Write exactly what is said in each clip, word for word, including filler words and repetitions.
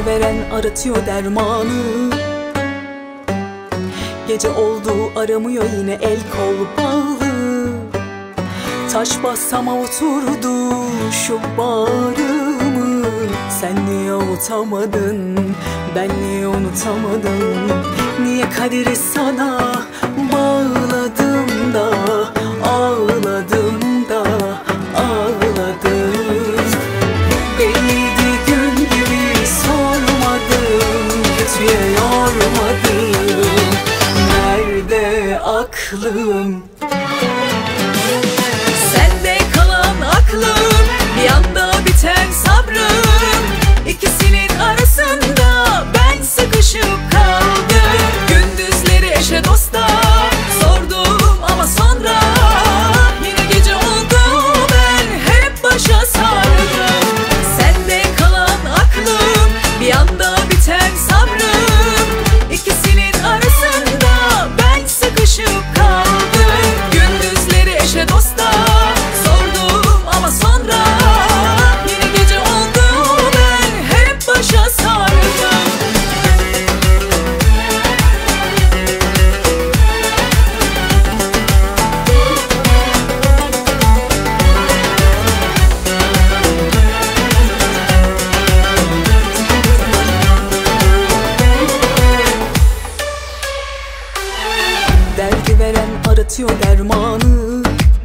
Derdi veren aratıyor dermanı. Gece oldu aramıyor yine el kol bağlı. Taş basama oturdu şu bağrımı. Sen niye unutamadın, ben niye unutamadım? Niye kaderi sana bağladım da ağladım da ağladım. Belliydi gün gibi sormadım, kötüye yormadım. Nerede aklım? Sende kalan aklım, bir anda biten sabrım. İkisinin arasında ben sıkışıp kaldım. Gündüzleri eşe dosta sordum ama sonra yine gece oldu, ben hep başa sardım. Sende kalan aklım, bir anda biten sabrım. İkisinin arasında ben sıkışıp kaldım. Gündüzleri eşe dosta sordum ama sonra yine gece oldu, ben hep başa sardım. Derdi veren aratıyor dermanı.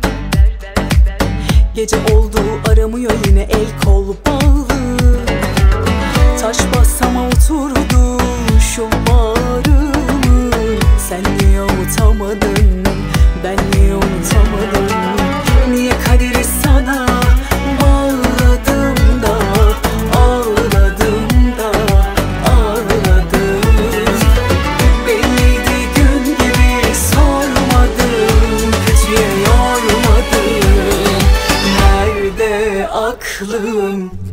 Gece oldu aramıyor yine el kol bağlı. Taş basama oturdu şu bağrımı. Sen niye unutamadın, ben niye unutamadım? Niye kaderi sana bağladım da ağladım da ağladım? Belliydi gün gibi sormadım, kötüye yormadım. Nerede aklım?